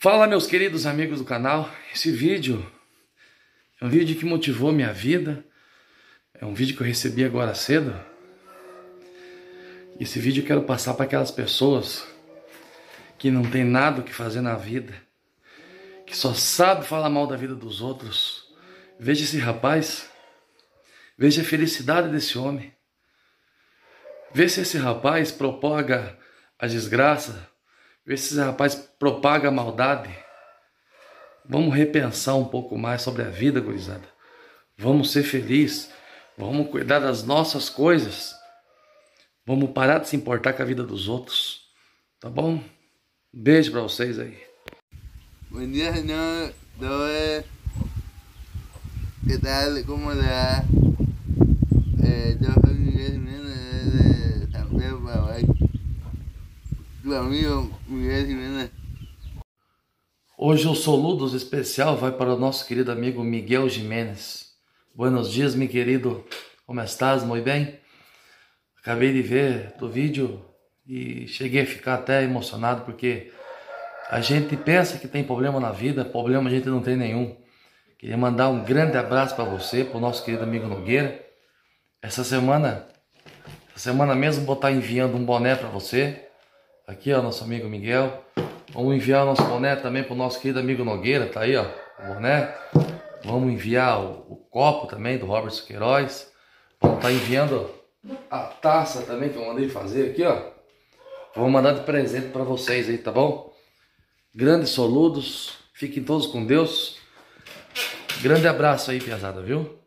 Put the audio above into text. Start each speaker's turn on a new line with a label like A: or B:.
A: Fala, meus queridos amigos do canal. Esse vídeo é um vídeo que motivou minha vida. É um vídeo que eu recebi agora cedo. Esse vídeo eu quero passar para aquelas pessoas que não tem nada o que fazer na vida, que só sabe falar mal da vida dos outros. Veja esse rapaz, veja a felicidade desse homem. Vê se esse rapaz propaga a desgraça, vê se esse rapaz propaga a maldade. Vamos repensar um pouco mais sobre a vida, gurizada. Vamos ser felizes, vamos cuidar das nossas coisas. Vamos parar de se importar com a vida dos outros, tá bom? Beijo pra vocês aí.
B: Buen día, señor. ¿Qué tal? ¿Cómo le va? Yo soy Miguel Jiménez de San Pedro, Paraguay. Tu amigo Miguel Jiménez.
A: Hoje o Soludos especial vai para o nosso querido amigo Miguel Jiménez. Buenos dias, meu querido. Como estás? Muito bem? Acabei de ver do vídeo e cheguei a ficar até emocionado, porque a gente pensa que tem problema na vida, problema a gente não tem nenhum. Queria mandar um grande abraço para você, para o nosso querido amigo Nogueira. Essa semana mesmo vou estar enviando um boné para você. Aqui, ó, nosso amigo Miguel. Vamos enviar o nosso boné também para o nosso querido amigo Nogueira, tá aí, ó, o boné. Vamos enviar o copo também do Robert Queiroz. Vamos estar enviando a taça também que eu mandei fazer aqui, ó. Vou mandar de presente para vocês aí, tá bom? Grandes Soludos, fiquem todos com Deus. Grande abraço aí, piazada, viu?